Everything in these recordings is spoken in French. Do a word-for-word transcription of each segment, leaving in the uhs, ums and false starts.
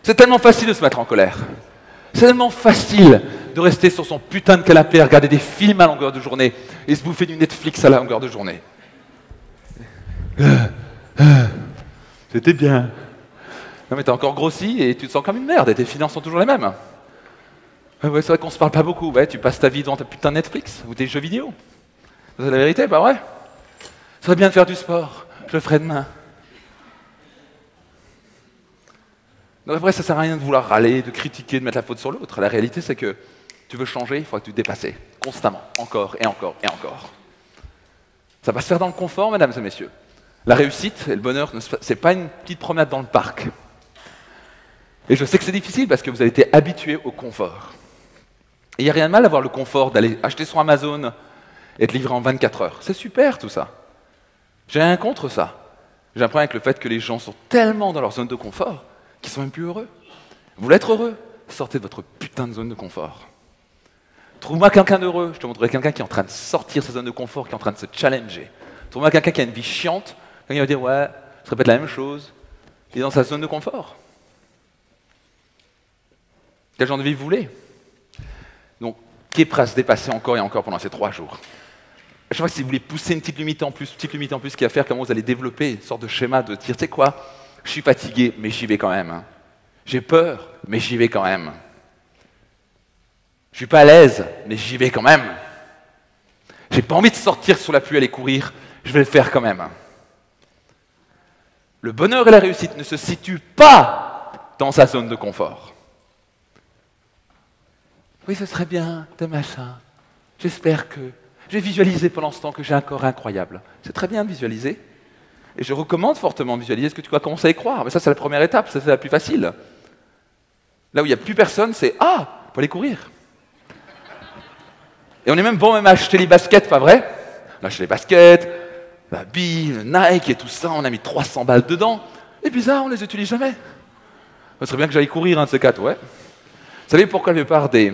C'est tellement facile de se mettre en colère. C'est tellement facile de rester sur son putain de canapé, à regarder des films à longueur de journée et se bouffer du Netflix à la longueur de journée. C'était bien. Non mais t'as encore grossi et tu te sens comme une merde et tes finances sont toujours les mêmes. Ouais, c'est vrai qu'on se parle pas beaucoup. Ouais, tu passes ta vie devant ta putain de Netflix ou tes jeux vidéo. C'est la vérité, pas vrai? Ça serait bien de faire du sport. Je le ferai demain. Donc après, ça sert à rien de vouloir râler, de critiquer, de mettre la faute sur l'autre. La réalité, c'est que tu veux changer, il faut que tu te dépasses constamment, encore et encore et encore. Ça va se faire dans le confort, mesdames et messieurs. La réussite et le bonheur, c'est pas une petite promenade dans le parc. Et je sais que c'est difficile parce que vous avez été habitués au confort. Et il n'y a rien de mal d'avoir le confort d'aller acheter sur Amazon et être livré en vingt-quatre heures. C'est super tout ça. J'ai rien contre ça. J'ai un problème avec le fait que les gens sont tellement dans leur zone de confort qu'ils sont même plus heureux. Vous voulez être heureux? Sortez de votre putain de zone de confort. Trouve-moi quelqu'un d'heureux, je te montrerai quelqu'un qui est en train de sortir de sa zone de confort, qui est en train de se challenger. Trouve-moi quelqu'un qui a une vie chiante, quelqu'un qui va dire ouais, je répète la même chose, il est dans sa zone de confort. Quel genre de vie vous voulez? Donc, qui est prêt à se dépasser encore et encore pendant ces trois jours? Je vois que si vous voulez pousser une petite limite en plus, une petite limite en plus qui va faire comment vous allez développer une sorte de schéma de dire, tu sais quoi, je suis fatigué, mais j'y vais quand même. Hein. J'ai peur, mais j'y vais quand même. Je suis pas à l'aise, mais j'y vais quand même. J'ai pas envie de sortir sous la pluie aller courir, je vais le faire quand même. Le bonheur et la réussite ne se situent pas dans sa zone de confort. Oui, ce serait bien, de machin. J'espère que... J'ai visualisé pendant ce temps que j'ai un corps incroyable. C'est très bien de visualiser. Et je recommande fortement de visualiser ce que tu vas commencer à y croire. Mais ça, c'est la première étape, ça, c'est la plus facile. Là où il n'y a plus personne, c'est « Ah, il faut aller courir !» Et on est même bon même à acheter les baskets, pas vrai? On a acheté les baskets, la bille, le Nike et tout ça, on a mis trois cents balles dedans. Et puis ça, on les utilise jamais. Ce serait bien que j'aille courir, un de ces quatre, ouais. Vous savez pourquoi la plupart des...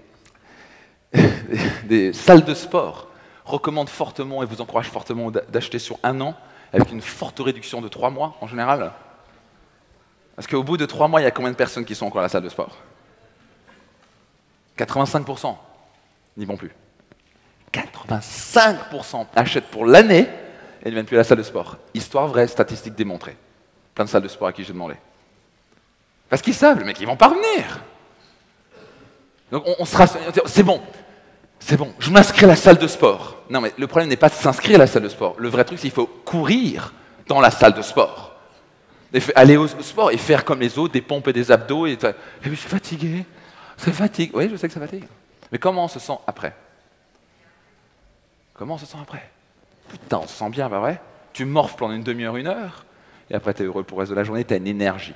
des salles de sport recommandent fortement et vous encouragent fortement d'acheter sur un an avec une forte réduction de trois mois en général? Parce qu'au bout de trois mois, il y a combien de personnes qui sont encore à la salle de sport? quatre-vingt-cinq pour cent n'y vont plus. quatre-vingt-cinq pour cent achètent pour l'année et ne viennent plus à la salle de sport. Histoire vraie, statistique démontrée. Plein de salles de sport à qui j'ai demandé. Parce qu'ils savent, le mec, ils vont pas revenir. Donc on, on sera... C'est bon. C'est bon, je m'inscris à la salle de sport. Non, mais le problème n'est pas de s'inscrire à la salle de sport. Le vrai truc, c'est qu'il faut courir dans la salle de sport. Et aller au sport et faire comme les autres, des pompes et des abdos. Et, et je suis fatigué. C'est fatigue. Oui, je sais que ça fatigue. Mais comment on se sent après? Comment on se sent après? Putain, on se sent bien, pas vrai? Tu morfles pendant une demi-heure, une heure, et après tu es heureux pour le reste de la journée, tu as une énergie.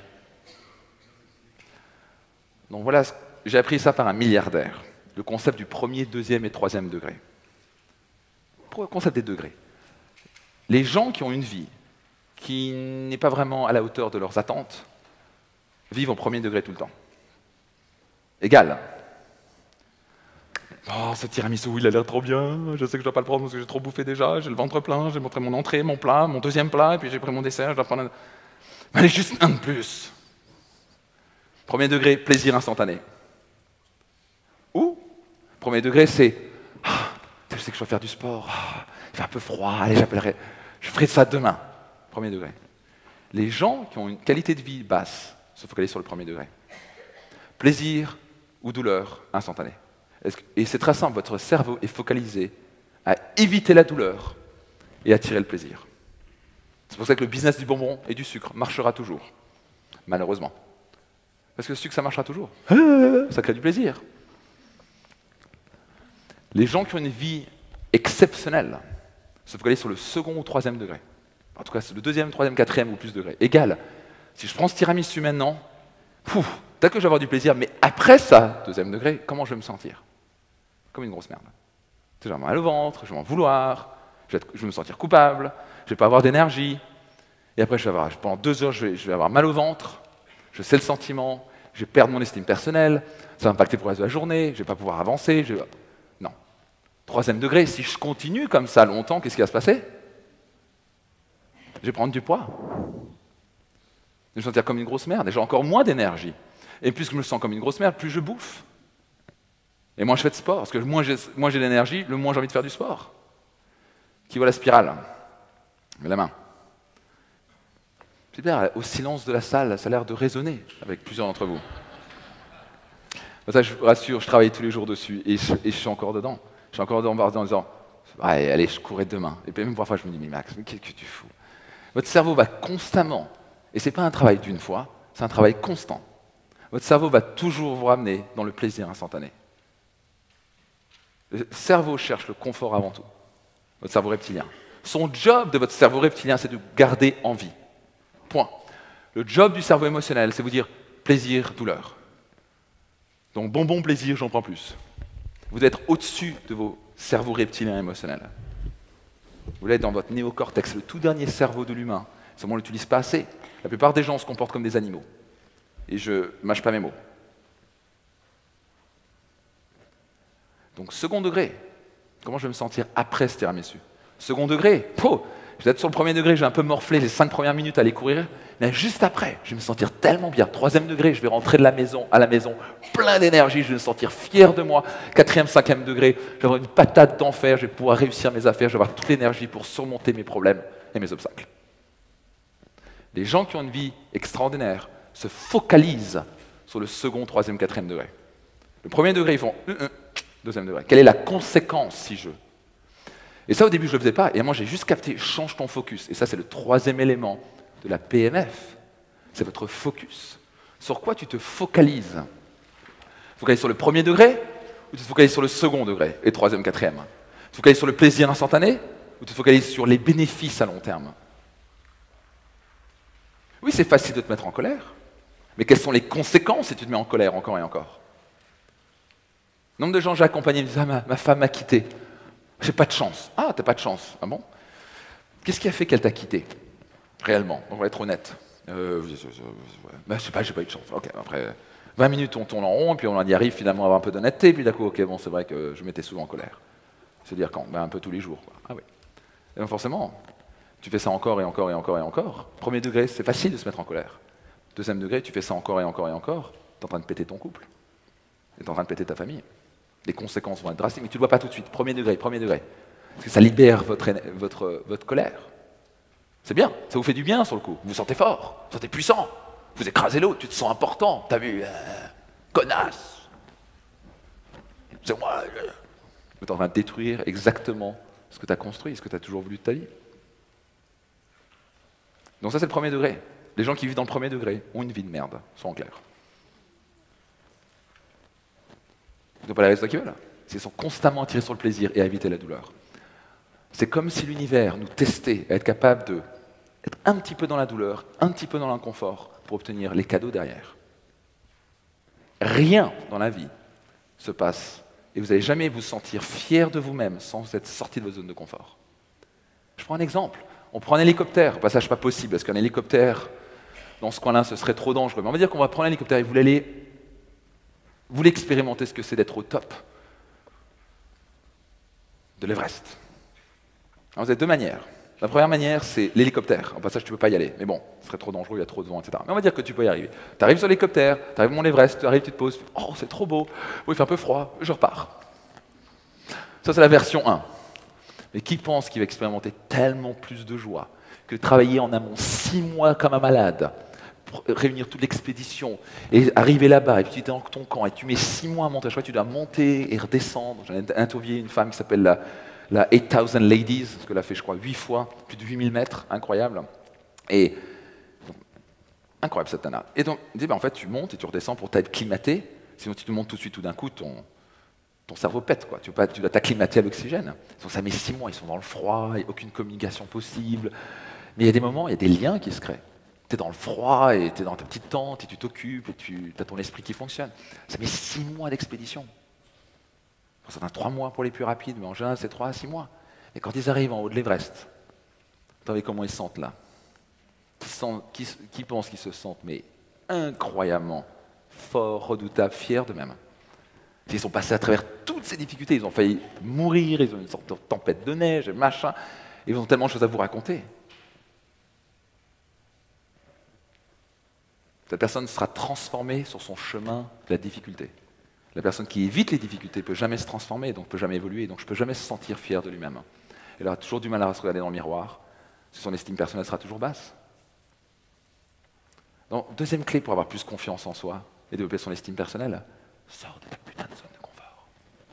Donc voilà, j'ai appris ça par un milliardaire. Le concept du premier, deuxième et troisième degré. Pour le concept des degrés. Les gens qui ont une vie qui n'est pas vraiment à la hauteur de leurs attentes vivent au premier degré tout le temps. Égal. Oh, ce tiramisu, il a l'air trop bien. Je sais que je dois pas le prendre parce que j'ai trop bouffé déjà. J'ai le ventre plein. J'ai montré mon entrée, mon plat, mon deuxième plat, et puis j'ai pris mon dessert. Je dois prendre un... Allez, juste un de plus. Premier degré, plaisir instantané. Ou, premier degré, c'est ah, je sais que je dois faire du sport, ah, il fait un peu froid, allez, j'appellerai, je ferai ça demain. Premier degré. Les gens qui ont une qualité de vie basse se focalisent sur le premier degré. Plaisir ou douleur instantanée. Et c'est très simple, votre cerveau est focalisé à éviter la douleur et attirer le plaisir. C'est pour ça que le business du bonbon et du sucre marchera toujours, malheureusement. Parce que le sucre, ça marchera toujours. Ça crée du plaisir. Les gens qui ont une vie exceptionnelle se focalisent sur le second ou troisième degré. En tout cas, c'est le deuxième, troisième, quatrième ou plus degré. Égal. Si je prends ce tiramisu maintenant, peut-être que je vais avoir du plaisir, mais après ça, deuxième degré, comment je vais me sentir? Comme une grosse merde. Je vais avoir mal au ventre, je vais m'en vouloir, je vais, être, je vais me sentir coupable, je ne vais pas avoir d'énergie. Et après, je vais avoir, pendant deux heures, je vais, je vais avoir mal au ventre, je sais le sentiment, je vais perdre mon estime personnelle, ça va impacter pour le reste de la journée, je ne vais pas pouvoir avancer. Je vais... Non. Troisième degré, si je continue comme ça longtemps, qu'est-ce qui va se passer? Je vais prendre du poids. de me sentir comme une grosse merde, et j'ai encore moins d'énergie. Et plus je me sens comme une grosse merde, plus je bouffe. Et moins je fais de sport, parce que moins j'ai, moins j'ai d'énergie, le moins j'ai envie de faire du sport. Qui voit la spirale? Mets la main. C'est bien, au silence de la salle, ça a l'air de résonner avec plusieurs d'entre vous. Ça, je vous rassure, je travaille tous les jours dessus, et je, et je suis encore dedans. Je suis encore dedans en disant, ouais, allez, je courrai demain. Et puis même parfois, je me dis, mais Max, mais qu'est-ce que tu fous? Votre cerveau va constamment, et ce n'est pas un travail d'une fois, c'est un travail constant. Votre cerveau va toujours vous ramener dans le plaisir instantané. Le cerveau cherche le confort avant tout. Votre cerveau reptilien. Son job de votre cerveau reptilien, c'est de vous garder en vie. Point. Le job du cerveau émotionnel, c'est vous dire plaisir, douleur. Donc bonbon, plaisir, j'en prends plus. Vous devez être au-dessus de vos cerveaux reptiliens émotionnels. Vous l'êtes dans votre néocortex, le tout dernier cerveau de l'humain. Seulement on ne l'utilise pas assez. La plupart des gens se comportent comme des animaux. Et je ne mâche pas mes mots. Donc second degré, comment je vais me sentir après ce tiramisu? Second degré, oh, je vais être sur le premier degré, j'ai un peu morflé les cinq premières minutes à aller courir, mais juste après, je vais me sentir tellement bien. Troisième degré, je vais rentrer de la maison à la maison, plein d'énergie, je vais me sentir fier de moi. Quatrième, cinquième degré, je vais avoir une patate d'enfer, je vais pouvoir réussir mes affaires, je vais avoir toute l'énergie pour surmonter mes problèmes et mes obstacles. Les gens qui ont une vie extraordinaire se focalisent sur le second, troisième, quatrième degré. Le premier degré, ils font euh, euh, deuxième degré. Quelle est la conséquence si je... Et ça, au début, je ne le faisais pas. Et moi, j'ai juste capté, change ton focus. Et ça, c'est le troisième élément de la P M F. C'est votre focus. Sur quoi tu te focalises? Tu te focalises sur le premier degré ou tu te focalises sur le second degré et troisième, quatrième? Tu te focalises sur le plaisir instantané ou tu te focalises sur les bénéfices à long terme? Oui, c'est facile de te mettre en colère. Mais quelles sont les conséquences si tu te mets en colère encore et encore? Le nombre de gens que j'ai accompagnés me disent ah, ma, ma femme m'a quitté. J'ai pas de chance. Ah, t'as pas de chance. Ah bon? Qu'est-ce qui a fait qu'elle t'a quitté? Réellement, on va être honnête. Euh, je, je, je, ben, je sais pas, j'ai pas eu de chance. Ok, après vingt minutes, on tourne en rond, puis on y arrive finalement à avoir un peu d'honnêteté, puis d'un coup, ok, bon, c'est vrai que je m'étais souvent en colère. C'est-à-dire quand? Ben, un peu tous les jours. Quoi. Ah oui. Et donc forcément, tu fais ça encore et encore et encore et encore. Premier degré, c'est facile de se mettre en colère. Deuxième degré, tu fais ça encore et encore et encore. Tu es en train de péter ton couple. Tu es en train de péter ta famille. Les conséquences vont être drastiques, mais tu ne le vois pas tout de suite. Premier degré, premier degré. Parce que ça libère votre, votre, votre colère. C'est bien, ça vous fait du bien sur le coup. Vous vous sentez fort, vous vous sentez puissant. Vous écrasez l'autre, tu te sens important. T'as vu, euh, connasse. C'est moi. Je... Vous êtes en train de détruire exactement ce que tu as construit, ce que tu as toujours voulu de ta vie. Donc ça, c'est le premier degré. Les gens qui vivent dans le premier degré ont une vie de merde, soyons en clair. Ils n'ont pas les résultats qu'ils veulent. Ils sont constamment attirés sur le plaisir et à éviter la douleur. C'est comme si l'univers nous testait à être capable d'être un petit peu dans la douleur, un petit peu dans l'inconfort, pour obtenir les cadeaux derrière. Rien dans la vie se passe, et vous n'allez jamais vous sentir fier de vous-même sans être sorti de votre zone de confort. Je prends un exemple. On prend un hélicoptère, passage pas possible, parce qu'un hélicoptère, dans ce coin-là, ce serait trop dangereux. Mais on va dire qu'on va prendre un hélicoptère et vous allez vous voulez expérimenter ce que c'est d'être au top de l'Everest. Alors vous avez deux manières. La première manière, c'est l'hélicoptère. En passage, tu ne peux pas y aller. Mais bon, ce serait trop dangereux, il y a trop de vent, et cetera. Mais on va dire que tu peux y arriver. Tu arrives sur l'hélicoptère, tu arrives au Mont Everest, tu arrives, tu te poses, tu fais, oh, c'est trop beau, oui, il fait un peu froid, je repars. Ça, c'est la version un. Mais qui pense qu'il va expérimenter tellement plus de joie que travailler en amont six mois comme un malade, pour réunir toute l'expédition, et arriver là-bas, et puis tu es dans ton camp, et tu mets six mois à monter, je crois que tu dois monter et redescendre. J'en ai interviewé une femme qui s'appelle la, la eight thousand Ladies, parce qu'elle a fait, je crois, huit fois, plus de huit mille mètres, incroyable. Et donc, incroyable cette nana. Et donc, il dit, ben, en fait, tu montes et tu redescends pour t'acclimater, sinon tu te montes tout de suite, tout d'un coup, ton, ton cerveau pète, quoi. Tu, pas, tu dois t'acclimater à l'oxygène. Donc ça met six mois, ils sont dans le froid, il n'y a aucune communication possible. Mais il y a des moments, il y a des liens qui se créent. Tu es dans le froid, et tu es dans ta petite tente, et tu t'occupes, et tu as ton esprit qui fonctionne. Ça met six mois d'expédition. Pour certains, trois mois pour les plus rapides, mais en général, c'est trois à six mois. Et quand ils arrivent en haut de l'Everest, vous savez comment ils se sentent là? Qui, sentent, qui, qui pensent qu'ils se sentent mais incroyablement forts, redoutables, fiers d'eux-mêmes. Ils sont passés à travers toutes ces difficultés, ils ont failli mourir, ils ont une sorte de tempête de neige, machin, ils ont tellement de choses à vous raconter. Cette personne sera transformée sur son chemin de la difficulté. La personne qui évite les difficultés ne peut jamais se transformer, donc ne peut jamais évoluer, donc ne peut jamais se sentir fier de lui-même. Elle aura toujours du mal à se regarder dans le miroir, son estime personnelle sera toujours basse. Donc, deuxième clé pour avoir plus confiance en soi et développer son estime personnelle, sors de ta putain de zone de confort.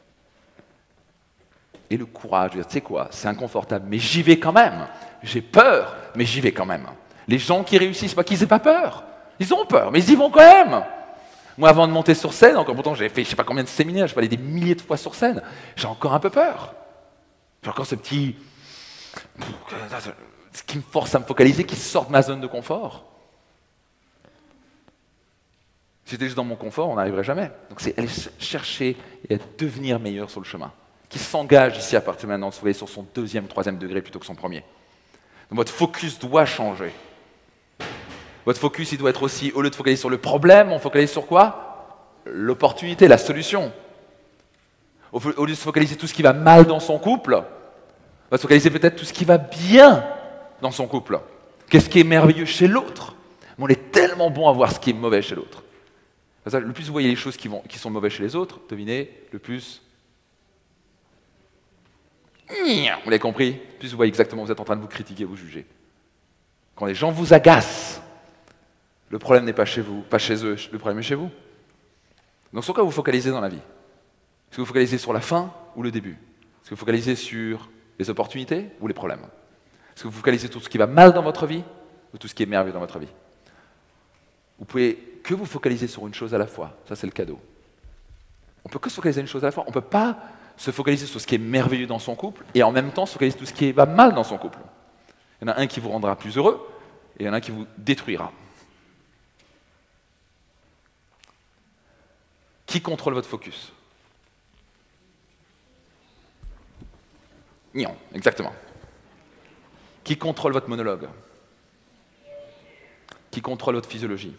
Et le courage de dire, tu sais quoi, c'est inconfortable, mais j'y vais quand même. J'ai peur, mais j'y vais quand même. Les gens qui réussissent, pas qu'ils n'aient pas peur. Ils ont peur, mais ils y vont quand même. Moi, avant de monter sur scène, encore pourtant, j'avais fait je ne sais pas combien de séminaires, je suis allé des milliers de fois sur scène, j'ai encore un peu peur. J'ai encore ce petit... ce qui me force à me focaliser, qui sort de ma zone de confort. Si j'étais juste dans mon confort, on n'arriverait jamais. Donc c'est aller chercher et à devenir meilleur sur le chemin. Qui s'engage ici à partir de maintenant, vous voyez, sur son deuxième, troisième degré plutôt que son premier. Donc votre focus doit changer. Votre focus, il doit être aussi, au lieu de focaliser sur le problème, on focalise sur quoi? L'opportunité, la solution. Au lieu de se focaliser sur tout ce qui va mal dans son couple, on va se focaliser peut-être tout ce qui va bien dans son couple. Qu'est-ce qui est merveilleux chez l'autre? Mais on est tellement bon à voir ce qui est mauvais chez l'autre. Le plus vous voyez les choses qui, vont, qui sont mauvaises chez les autres, devinez, le plus... Vous l'avez compris? Plus vous voyez exactement, vous êtes en train de vous critiquer, vous juger. Quand les gens vous agacent, le problème n'est pas chez vous, pas chez eux, le problème est chez vous. Donc sur quoi vous focalisez dans la vie? Est-ce que vous focalisez sur la fin ou le début? Est-ce que vous focalisez sur les opportunités ou les problèmes? Est-ce que vous focalisez sur tout ce qui va mal dans votre vie ou tout ce qui est merveilleux dans votre vie? Vous pouvez que vous focaliser sur une chose à la fois. Ça, c'est le cadeau. On peut que se focaliser sur une chose à la fois. On ne peut pas se focaliser sur ce qui est merveilleux dans son couple et en même temps se focaliser sur tout ce qui va mal dans son couple. Il y en a un qui vous rendra plus heureux et il y en a un qui vous détruira. Qui contrôle votre focus? Non, exactement. Qui contrôle votre monologue? Qui contrôle votre physiologie?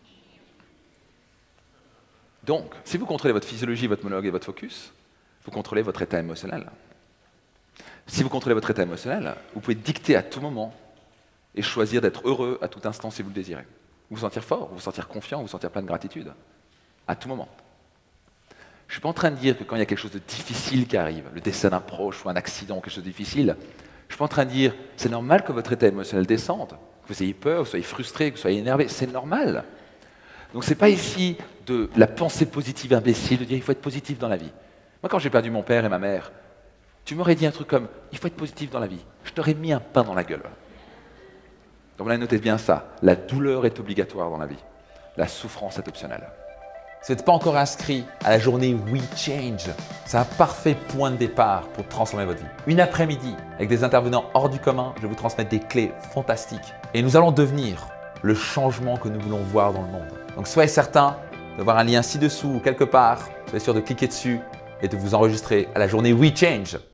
Donc, si vous contrôlez votre physiologie, votre monologue et votre focus, vous contrôlez votre état émotionnel. Si vous contrôlez votre état émotionnel, vous pouvez dicter à tout moment et choisir d'être heureux à tout instant si vous le désirez. Vous vous sentir fort, vous vous sentir confiant, vous vous sentir plein de gratitude. À tout moment. Je ne suis pas en train de dire que quand il y a quelque chose de difficile qui arrive, le décès d'un proche ou un accident, quelque chose de difficile, je ne suis pas en train de dire c'est normal que votre état émotionnel descende, que vous ayez peur, que vous soyez frustré, que vous soyez énervé, c'est normal. Donc ce n'est pas ici de la pensée positive imbécile, de dire il faut être positif dans la vie. Moi quand j'ai perdu mon père et ma mère, tu m'aurais dit un truc comme il faut être positif dans la vie, je t'aurais mis un pain dans la gueule. Donc là notez bien ça, la douleur est obligatoire dans la vie, la souffrance est optionnelle. Si vous n'êtes pas encore inscrit à la journée We Change, c'est un parfait point de départ pour transformer votre vie. Une après-midi, avec des intervenants hors du commun, je vais vous transmettre des clés fantastiques. Et nous allons devenir le changement que nous voulons voir dans le monde. Donc soyez certain de voir un lien ci-dessous ou quelque part, soyez sûr de cliquer dessus et de vous enregistrer à la journée We Change.